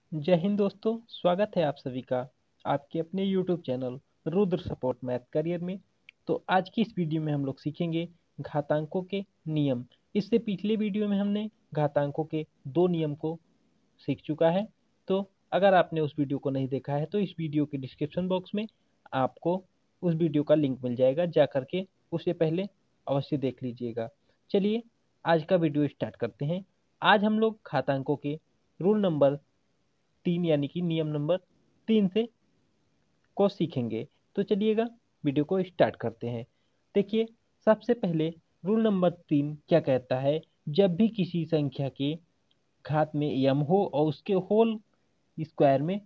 जय हिंद दोस्तों, स्वागत है आप सभी का आपके अपने YouTube channel Rudra support math career में। तो आज की इस वीडियो में हम लोग सीखेंगे घातांकों के नियम। इससे पिछले वीडियो में हमने घातांकों के दो नियम को सीख चुका है। तो अगर आपने उस वीडियो को नहीं देखा है तो इस वीडियो के डिस्क्रिप्शन बॉक्स में आपको उस वीडियो का लिंक मिल जाएगा, जा करके उसे पहले अवश्य देख लीजिएगा। चलिए आज का वीडियो स्टार्ट करते हैं। आज हम लोग घातांकों के रूल नंबर 3 यानी कि नियम नंबर 3 से को सीखेंगे। तो चलिएगा वीडियो को स्टार्ट करते हैं। देखिए, सबसे पहले रूल नंबर 3 क्या कहता है। जब भी किसी संख्या के घात में यम हो और उसके होल स्क्वायर में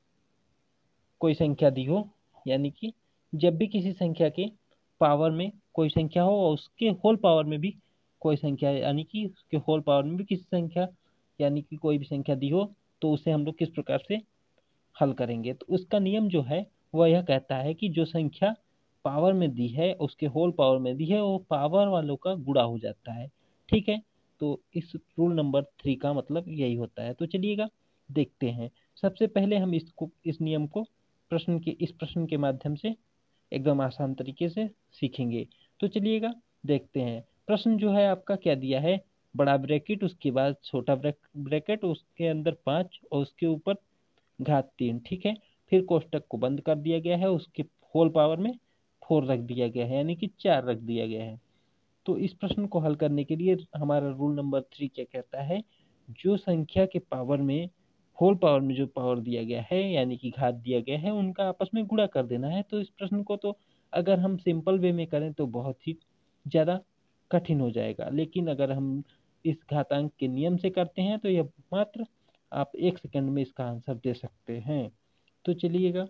कोई संख्या दी हो, यानी कि जब भी किसी संख्या के पावर में कोई संख्या हो और उसके होल पावर में भी कोई संख्या, यानी कि उसके होल पावर में भी किसी संख्या यानी कि कोई भी संख्या दी हो, तो उसे हम लोग किस प्रकार से हल करेंगे। तो उसका नियम जो है वह यह कहता है कि जो संख्या पावर में दी है, उसके होल पावर में दी है, वो पावर वालों का गुणा हो जाता है। ठीक है, तो इस रूल नंबर 3 का मतलब यही होता है। तो चलिएगा देखते हैं। सबसे पहले हम इस नियम को इस प्रश्न के माध्यम से एकदम आसान तरीके से सीखेंगे। तो चलिएगा देखते हैं। प्रश्न जो है आपका क्या दिया है, बड़ा ब्रैकेट, उसके बाद छोटा ब्रैकेट, उसके अंदर 5 और उसके ऊपर घात 3। ठीक है, फिर कोष्टक को बंद कर दिया गया है, उसके होल पावर में 4 रख दिया गया है, यानी कि 4 रख दिया गया है। तो इस प्रश्न को हल करने के लिए हमारा रूल नंबर 3 क्या कहता है, जो संख्या के पावर में होल पावर में जो पावर दिया गया है यानी कि घात दिया गया है, उनका आपस में गुणा कर देना है। तो इस प्रश्न को तो अगर हम सिंपल वे में करें तो बहुत ही ज़्यादा कठिन हो जाएगा, लेकिन अगर हम इस घातांक के नियम से करते हैं तो यह मात्र आप 1 सेकंड में इसका आंसर दे सकते हैं। तो चलिएगा,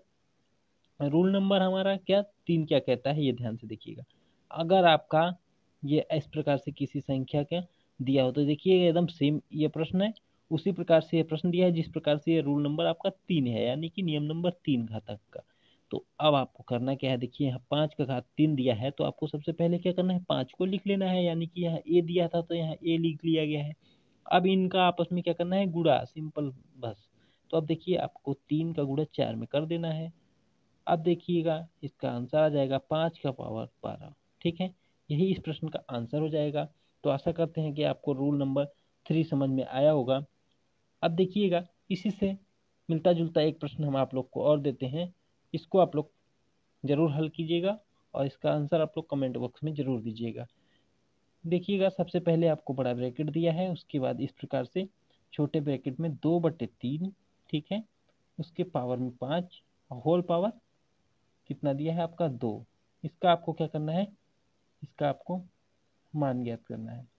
रूल नंबर हमारा क्या 3 क्या कहता है, ये ध्यान से देखिएगा। अगर आपका ये इस प्रकार से किसी संख्या का दिया हो, तो देखिए एकदम सेम ये प्रश्न है, उसी प्रकार से ये प्रश्न दिया है जिस प्रकार से ये रूल नंबर आपका 3 है, यानी कि नियम नंबर 3 घातक का। तो अब आपको करना क्या है, देखिए यहाँ 5 का घात 3 दिया है, तो आपको सबसे पहले क्या करना है, 5 को लिख लेना है, यानी कि यहाँ ए दिया था तो यहाँ ए लिख लिया गया है। अब इनका आपस में क्या करना है, गुणा, सिंपल बस। तो अब देखिए आपको 3 का गुणा 4 में कर देना है। अब देखिएगा इसका आंसर आ जाएगा 5 का पावर 12। ठीक है, यही इस प्रश्न का आंसर हो जाएगा। तो आशा करते हैं कि आपको रूल नंबर 3 समझ में आया होगा। अब देखिएगा, इसी से मिलता जुलता एक प्रश्न हम आप लोग को और देते हैं, इसको आप लोग जरूर हल कीजिएगा और इसका आंसर आप लोग कमेंट बॉक्स में जरूर दीजिएगा। देखिएगा, सबसे पहले आपको बड़ा ब्रैकेट दिया है, उसके बाद इस प्रकार से छोटे ब्रैकेट में 2/3। ठीक है, उसके पावर में 5, होल पावर कितना दिया है आपका 2। इसका आपको क्या करना है, इसका आपको मान ज्ञात करना है।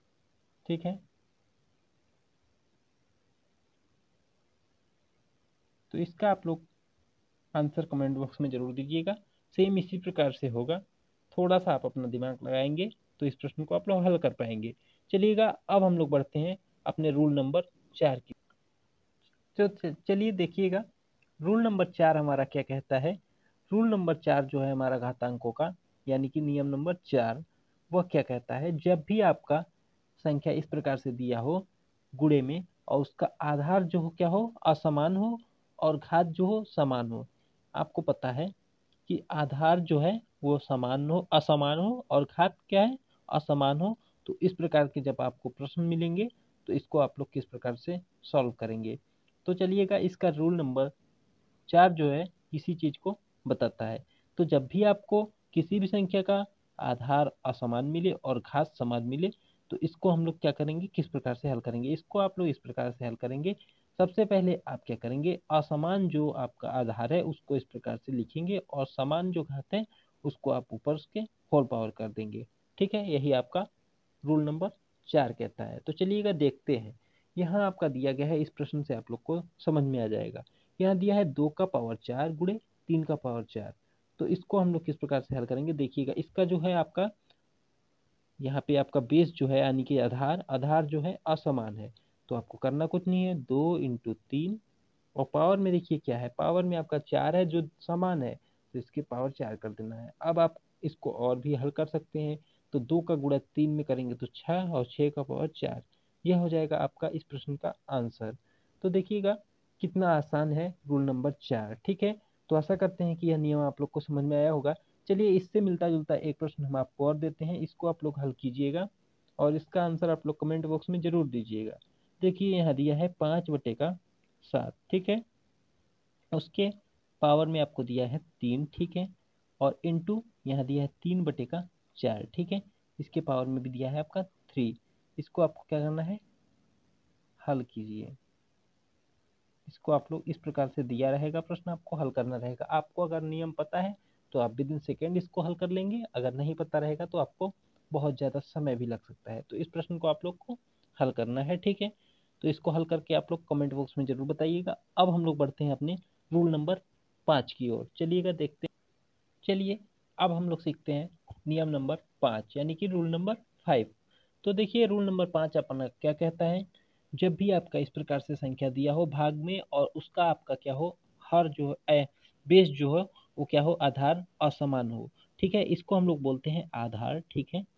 ठीक है, तो इसका आप लोग आंसर कमेंट बॉक्स में जरूर दीजिएगा। सेम इसी प्रकार से होगा, थोड़ा सा आप अपना दिमाग लगाएंगे तो इस प्रश्न को आप लोग हल कर पाएंगे। चलिएगा, अब हम लोग बढ़ते हैं अपने रूल नंबर 4 की। तो चलिए देखिएगा, रूल नंबर 4 हमारा क्या कहता है। रूल नंबर 4 जो है हमारा घातांकों का, यानी कि नियम नंबर 4, वह क्या कहता है, जब भी आपका संख्या इस प्रकार से दिया हो गुणे में और उसका आधार जो हो क्या हो, असमान हो, और घात जो हो समान हो। आपको पता है कि आधार जो है वो समान हो, असमान हो, और घात क्या है, असमान हो। तो इस प्रकार के जब आपको प्रश्न मिलेंगे तो इसको आप लोग किस प्रकार से सॉल्व करेंगे। तो चलिएगा, इसका रूल नंबर 4 जो है इसी चीज को बताता है। तो जब भी आपको किसी भी संख्या का आधार असमान मिले और घात समान मिले, तो इसको हम लोग क्या करेंगे, किस प्रकार से हल करेंगे। इसको आप लोग इस प्रकार से हल करेंगे। सबसे पहले आप क्या करेंगे, असमान जो आपका आधार है उसको इस प्रकार से लिखेंगे, और समान जो घात है उसको आप ऊपर उसके होल पावर कर देंगे। ठीक है, यही आपका रूल नंबर 4 कहता है। तो चलिएगा देखते हैं, यहाँ आपका दिया गया है, इस प्रश्न से आप लोग को समझ में आ जाएगा। यहाँ दिया है 2 का पावर 4 गुणे 3 का पावर 4। तो इसको हम लोग किस प्रकार से हल करेंगे, देखिएगा इसका जो है आपका यहाँ पे आपका बेस जो है, यानी कि आधार आधार जो है असमान है। तो आपको करना कुछ नहीं है, 2 × 3, और पावर में देखिए क्या है, पावर में आपका 4 है जो समान है, तो इसके पावर 4 कर देना है। अब आप इसको और भी हल कर सकते हैं। तो 2 का गुणा 3 में करेंगे तो 6, और 6 का पावर 4। यह हो जाएगा आपका इस प्रश्न का आंसर। तो देखिएगा, कितना आसान है रूल नंबर 4। ठीक है, तो आशा करते हैं कि यह नियम आप लोग को समझ में आया होगा। चलिए इससे मिलता जुलता एक प्रश्न हम आपको और देते हैं, इसको आप लोग हल कीजिएगा और इसका आंसर आप लोग कमेंट बॉक्स में जरूर दीजिएगा। देखिए यहाँ दिया है 5/7। ठीक है, उसके पावर में आपको दिया है 3। ठीक है, और इंटू यहाँ दिया है 3/4। ठीक है, इसके पावर में भी दिया है आपका 3। इसको आपको क्या करना है, हल कीजिए। इसको आप लोग इस प्रकार से दिया रहेगा प्रश्न, आपको हल करना रहेगा। आपको अगर नियम पता है तो आप विद इन सेकेंड इसको हल कर लेंगे, अगर नहीं पता रहेगा तो आपको बहुत ज़्यादा समय भी लग सकता है। तो इस प्रश्न को आप लोग को हल करना है। ठीक है, तो इसको हल करके आप लोग कमेंट बॉक्स में जरूर बताइएगा। अब हम लोग बढ़ते हैं अपने रूल नंबर 5 की ओर। चलिएगा देखते हैं। चलिए अब हम लोग सीखते हैं नियम नंबर 5 यानी कि रूल नंबर 5। तो देखिए रूल नंबर 5 अपना क्या कहता है, जब भी आपका इस प्रकार से संख्या दिया हो भाग में और उसका आपका क्या हो, हर जो है बेस जो है वो क्या हो, आधार असमान हो। ठीक है, इसको हम लोग बोलते हैं आधार। ठीक है,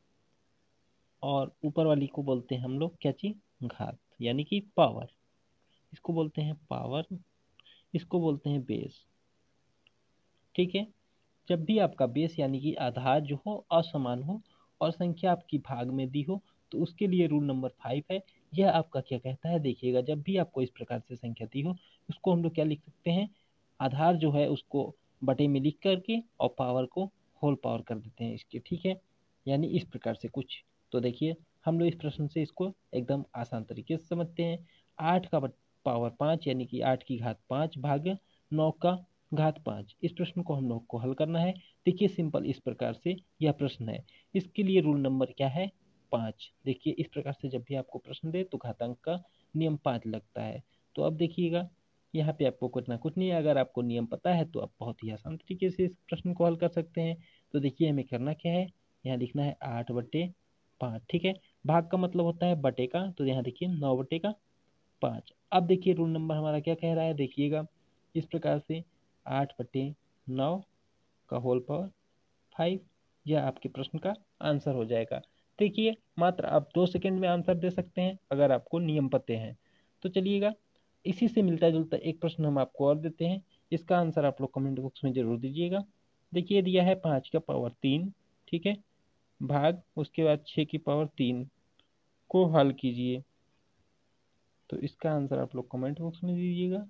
और ऊपर वाली को बोलते हैं हम लोग क्या चीज, घात यानी कि पावर। इसको बोलते हैं पावर, इसको बोलते हैं बेस। ठीक है, जब भी आपका बेस यानी कि आधार जो हो असमान हो और संख्या आपकी भाग में दी हो, तो उसके लिए रूल नंबर 5 है। यह आपका क्या कहता है, देखिएगा जब भी आपको इस प्रकार से संख्या दी हो, उसको हम लोग क्या लिख सकते हैं, आधार जो है उसको बटे में लिख करके और पावर को होल पावर कर देते हैं इसके। ठीक है, यानी इस प्रकार से कुछ। तो देखिए हम लोग इस प्रश्न से इसको एकदम आसान तरीके से समझते हैं। 8 का पावर 5 यानी कि 8 की घात 5 भाग 9 का घात 5। इस प्रश्न को हम लोग को हल करना है। देखिए सिंपल इस प्रकार से यह प्रश्न है। इसके लिए रूल नंबर क्या है, 5। देखिए इस प्रकार से जब भी आपको प्रश्न दे तो घातांक का नियम 5 लगता है। तो अब देखिएगा यहाँ पे आपको कुछ ना कुछ नहीं है, अगर आपको नियम पता है तो आप बहुत ही आसान तरीके से इस प्रश्न को हल कर सकते हैं। तो देखिए हमें करना क्या है, यहाँ लिखना है 8/5। ठीक है, भाग का मतलब होता है बटे का, तो यहाँ देखिए 9/5। अब देखिए रूल नंबर हमारा क्या कह रहा है, देखिएगा इस प्रकार से 8/9 का होल पावर 5, यह आपके प्रश्न का आंसर हो जाएगा। देखिए मात्र आप 2 सेकंड में आंसर दे सकते हैं अगर आपको नियम पते हैं। तो चलिएगा इसी से मिलता जुलता एक प्रश्न हम आपको और देते हैं, इसका आंसर आप लोग कमेंट बॉक्स में जरूर दीजिएगा। देखिए दिया है 5 का पावर 3। ठीक है, भाग उसके बाद 6 की पावर 3 को हल कीजिए। तो इसका आंसर आप लोग कमेंट बॉक्स में दीजिएगा।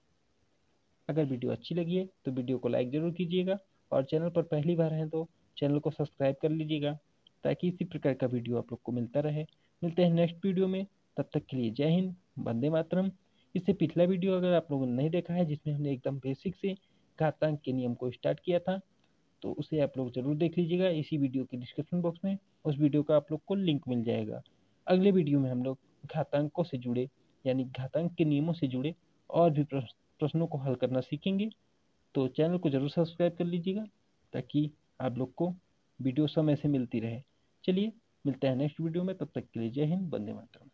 अगर वीडियो अच्छी लगी है तो वीडियो को लाइक ज़रूर कीजिएगा और चैनल पर पहली बार हैं तो चैनल को सब्सक्राइब कर लीजिएगा, ताकि इसी प्रकार का वीडियो आप लोग को मिलता रहे। मिलते हैं नेक्स्ट वीडियो में, तब तक के लिए जय हिंद, वंदे मातरम। इससे पिछला वीडियो अगर आप लोगों ने नहीं देखा है, जिसमें हमने एकदम बेसिक से घातांक के नियम को स्टार्ट किया था, तो उसे आप लोग जरूर देख लीजिएगा। इसी वीडियो के डिस्क्रिप्शन बॉक्स में उस वीडियो का आप लोग को लिंक मिल जाएगा। अगले वीडियो में हम लोग घातांकों से जुड़े यानी घातांक के नियमों से जुड़े और भी प्रश्नों को हल करना सीखेंगे। तो चैनल को जरूर सब्सक्राइब कर लीजिएगा, ताकि आप लोग को वीडियो समय से मिलती रहे। चलिए मिलते हैं नेक्स्ट वीडियो में, तब तक के लिए जय हिंद, वंदे मातरम।